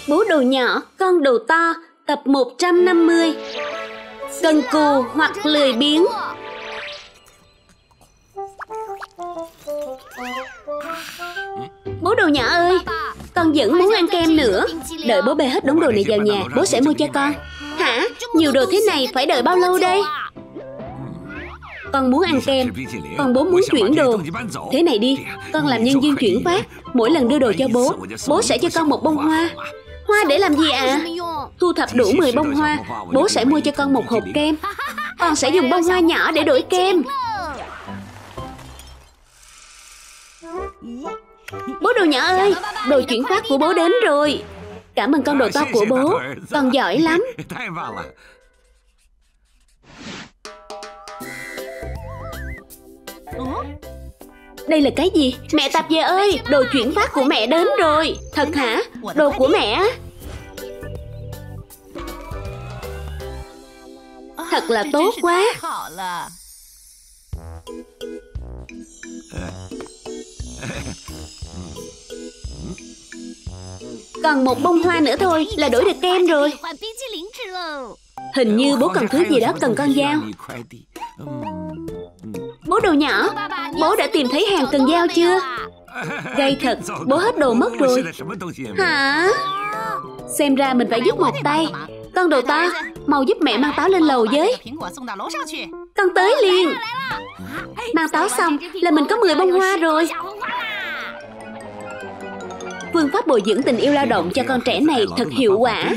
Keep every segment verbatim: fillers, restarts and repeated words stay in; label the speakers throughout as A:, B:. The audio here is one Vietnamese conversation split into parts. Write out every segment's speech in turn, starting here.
A: Bố đồ nhỏ, con đồ to, tập một trăm năm mươi. Cần cù hoặc lười biếng. Bố đồ nhỏ ơi, con vẫn muốn ăn kem nữa. Đợi bố bê hết đống đồ này vào nhà, bố sẽ mua cho con. Hả? Nhiều đồ thế này phải đợi bao lâu đây? Con muốn ăn kem, còn bố muốn chuyển đồ. Thế này đi, con làm nhân viên chuyển phát. Mỗi lần đưa đồ cho bố, bố sẽ cho con một bông hoa. Hoa để làm gì ạ? À? Thu thập đủ mười bông hoa, bố sẽ mua cho con một hộp kem. Con sẽ dùng bông hoa nhỏ để đổi kem. Bố đồ nhỏ ơi, đồ chuyển phát của bố đến rồi. Cảm ơn con đồ to của bố, con giỏi lắm. Đây là cái gì? Mẹ Tạp Dề ơi, đồ chuyển phát của mẹ đến rồi. Thật hả? Đồ của mẹ? Thật là tốt quá. Còn một bông hoa nữa thôi là đổi được kem rồi. Hình như bố còn thứ gì đó cần con giao. Bố đồ nhỏ, bố đã tìm thấy hàng cần giao chưa? Gây thật, bố hết đồ mất rồi. Hả? Xem ra mình phải giúp một tay. Con đồ to, mau giúp mẹ mang táo lên lầu với. Con tới liền. Mang táo xong là mình có mười bông hoa rồi. Phương pháp bồi dưỡng tình yêu lao động cho con trẻ này thật hiệu quả.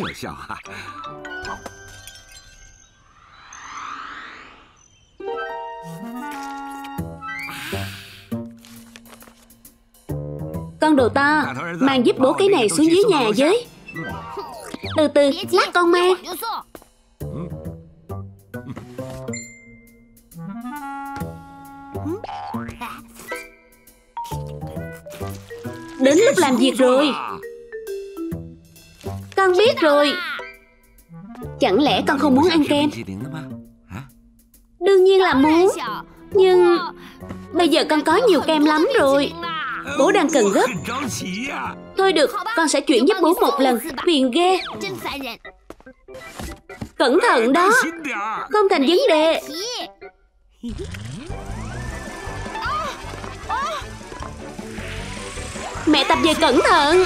A: Con đồ to, mang giúp bố cái này xuống dưới nhà với. Từ từ, lát con mang. Đến lúc làm việc rồi. Con biết rồi. Chẳng lẽ con không muốn ăn kem? Đương nhiên là muốn. Nhưng bây giờ con có nhiều kem lắm rồi. Bố đang cần gấp. Thôi được, con sẽ chuyển giúp bố một lần. Phiền ghê. Cẩn thận đó. Không thành vấn đề. Mẹ Tạp Dề cẩn thận.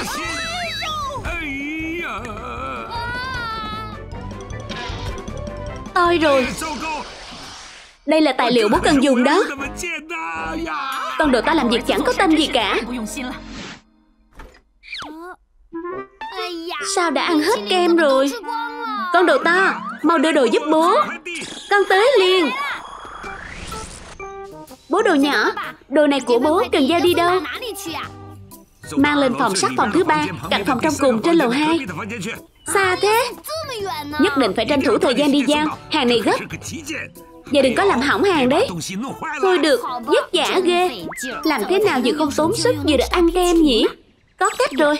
A: Ôi rồi. Đây là tài liệu bố cần dùng đó. Con đồ to làm việc chẳng có tâm gì cả. Sao đã ăn hết kem rồi? Con đồ to, mau đưa đồ giúp bố. Con tới liền. Bố đồ nhỏ, đồ này của bố cần giao đi đâu? Mang lên phòng sắt phòng thứ ba, cạnh phòng trong cùng trên lầu hai. Xa thế? Nhất định phải tranh thủ thời gian đi giao. Hàng này gấp. Và đừng có làm hỏng hàng đấy. Thôi được, vất vả ghê. Làm thế nào vừa không tốn sức vừa được ăn kem nhỉ? Có cách rồi.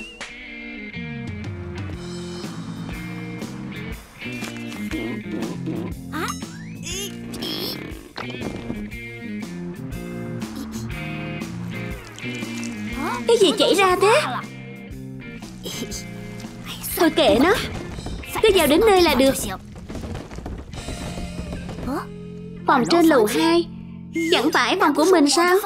A: Cái gì chảy ra thế? Thôi kệ nó, cứ vào đến nơi là được. Phòng trên lầu hai. Chẳng phải phòng của mình sao?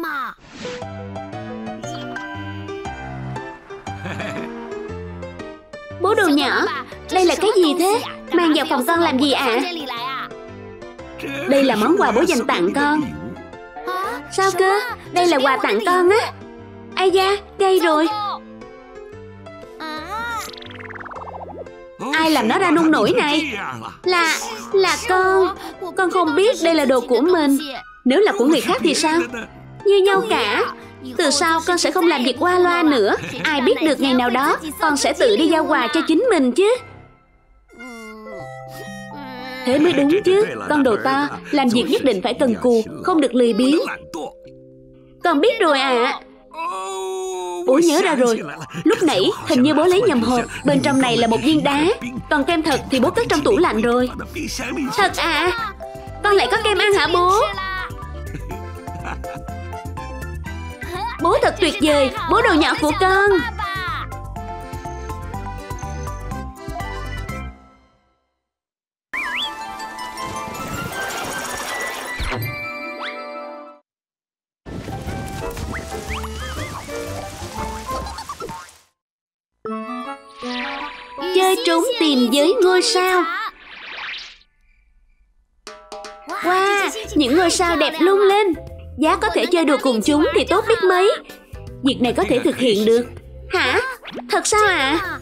A: Bố đồ nhỏ, đây là cái gì thế? Mang vào phòng con làm gì ạ? À? Đây là món quà bố dành tặng con. Sao cơ? Đây là quà tặng con á. Ai da, đây rồi. Ai làm nó ra nông nổi này? Là... là con. Con không biết đây là đồ của mình. Nếu là của người khác thì sao? Như nhau cả. Từ sau con sẽ không làm việc qua loa nữa. Ai biết được ngày nào đó con sẽ tự đi giao quà cho chính mình chứ. Thế mới đúng chứ. Con đồ to, làm việc nhất định phải cần cù, không được lười biếng. Con biết rồi à. Bố nhớ ra rồi. Lúc nãy hình như bố lấy nhầm hộp. Bên trong này là một viên đá. Còn kem thật thì bố cất trong tủ lạnh rồi. Thật à? Con lại có kem ăn hả bố? Bố thật tuyệt vời. Bố đồ nhỏ của con. Chơi trốn tìm với ngôi sao. Wow, những ngôi sao đẹp lung linh. Giá có thể chơi đùa cùng chúng thì tốt biết mấy. Việc này có thể thực hiện được. Hả? Thật sao ạ? À?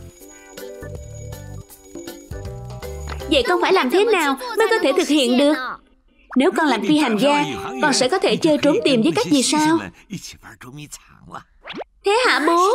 A: Vậy con phải làm thế nào mới có thể thực hiện được? Nếu con làm phi hành gia, con sẽ có thể chơi trốn tìm với các vì sao. Thế hả bố?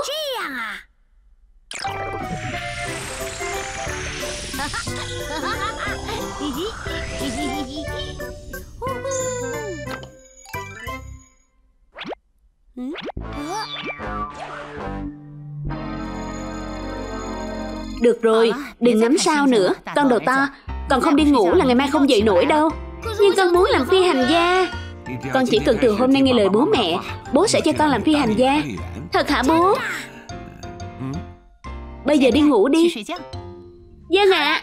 A: Được rồi, đừng ngắm sao nữa. Con đầu to, con không đi ngủ là ngày mai không dậy nổi đâu. Nhưng con muốn làm phi hành gia. Con chỉ cần từ hôm nay nghe lời bố mẹ, bố sẽ cho con làm phi hành gia. Thật hả bố? Bây giờ đi ngủ đi. Vâng ạ.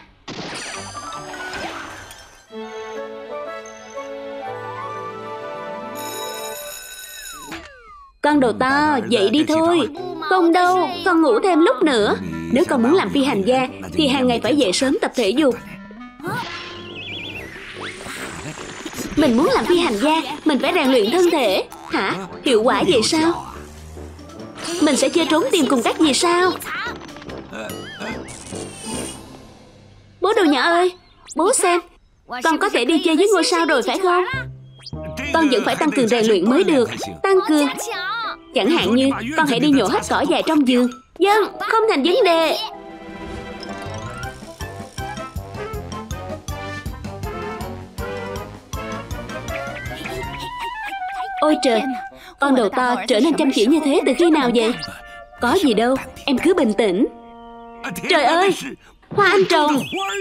A: Con đầu to, dậy đi thôi. Không đâu, con ngủ thêm lúc nữa. Nếu con muốn làm phi hành gia thì hàng ngày phải dậy sớm tập thể dục. Mình muốn làm phi hành gia, mình phải rèn luyện thân thể. Hả? Hiệu quả vậy sao? Mình sẽ chơi trốn tìm cùng các vì sao. Bố đồ nhỏ ơi, bố xem. Con có thể đi chơi với ngôi sao rồi phải không? Con vẫn phải tăng cường rèn luyện mới được. Tăng cường? Chẳng hạn như con hãy đi nhổ hết cỏ dài trong vườn. Vâng, không thành vấn đề. Ôi trời, con đầu to trở nên chăm chỉ như thế từ khi nào vậy? Có gì đâu, em cứ bình tĩnh. Trời ơi, hoa anh trồng.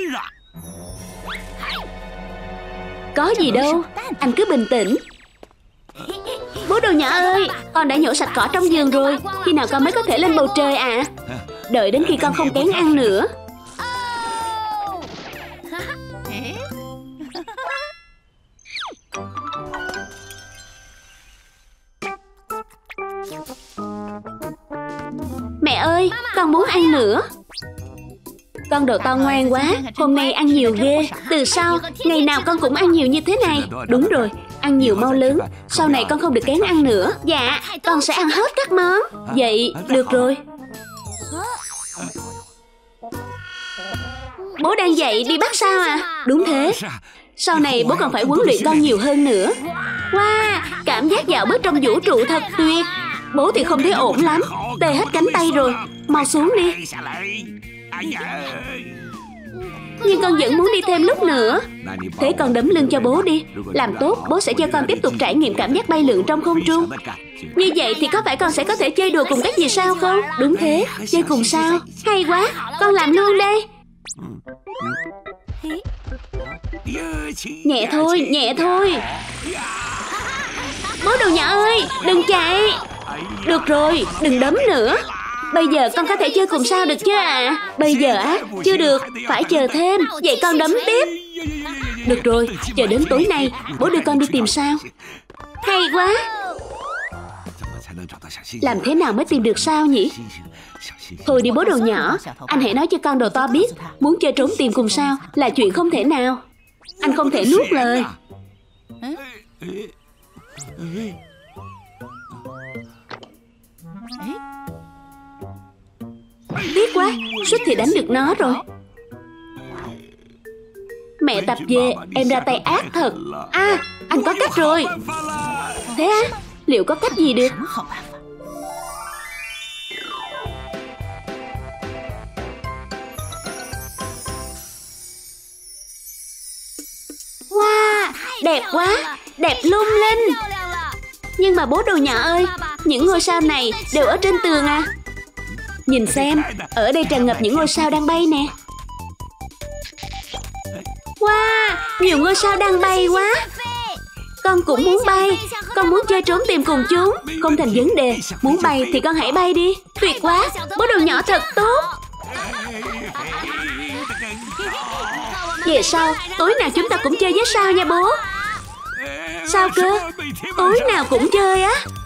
A: Có gì đâu, anh cứ bình tĩnh. Bố đồ nhỏ ơi, con đã nhổ sạch cỏ trong vườn rồi. Khi nào con mới có thể lên bầu trời ạ? À? Đợi đến khi con không kén ăn nữa. Mẹ ơi, con muốn ăn nữa. Con đồ to ngoan quá, hôm nay ăn nhiều ghê. Từ sau, ngày nào con cũng ăn nhiều như thế này. Đúng rồi, ăn nhiều mau lớn. Sau này con không được kén ăn nữa. Dạ, con sẽ ăn hết các món. Vậy, được rồi. Bố đang dậy đi bắt sao à? Đúng thế. Sau này bố còn phải huấn luyện con nhiều hơn nữa. Wow, cảm giác dạo bước trong vũ trụ thật tuyệt. Bố thì không thấy ổn lắm, tê hết cánh tay rồi. Mau xuống đi. Nhưng con vẫn muốn đi thêm lúc nữa. Thế con đấm lưng cho bố đi. Làm tốt, bố sẽ cho con tiếp tục trải nghiệm cảm giác bay lượn trong không trung. Như vậy thì có phải con sẽ có thể chơi đùa cùng các vì sao không? Đúng thế, chơi cùng sao. Hay quá, con làm luôn đây. Nhẹ thôi, nhẹ thôi. Bố đồ nhỏ ơi, đừng chạy. Được rồi, đừng đấm nữa. Bây giờ con có thể chơi cùng sao được chứ à? Bây giờ á, chưa được, phải chờ thêm. Vậy con đấm tiếp. Được rồi, chờ đến tối nay bố đưa con đi tìm sao. Hay quá. Làm thế nào mới tìm được sao nhỉ? Thôi đi bố đồ nhỏ, anh hãy nói cho con đồ to biết muốn chơi trốn tìm cùng sao là chuyện không thể nào. Anh không thể nuốt lời. Tiếc quá, suýt thì đánh được nó rồi. Mẹ tập về, em ra tay ác thật. À, anh có cách rồi. Thế á, liệu có cách gì được? Wow, đẹp quá, đẹp lung linh. Nhưng mà bố đồ nhỏ ơi, những ngôi sao này đều ở trên tường à? Nhìn xem, ở đây tràn ngập những ngôi sao đang bay nè. Wow, nhiều ngôi sao đang bay quá. Con cũng muốn bay. Con muốn chơi trốn tìm cùng chúng. Không thành vấn đề, muốn bay thì con hãy bay đi. Tuyệt quá, bố đồ nhỏ thật tốt. Về sau, tối nào chúng ta cũng chơi với sao nha bố. Sao cơ? Tối nào cũng chơi á?